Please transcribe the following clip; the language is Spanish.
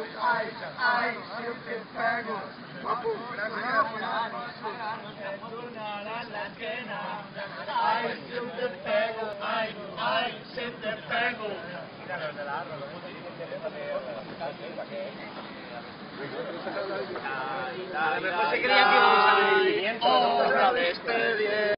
ay, si te pego. Ay, si te pego, ay, si te pego. A lo mejor se creía que íbamos a vivir. Otra vez te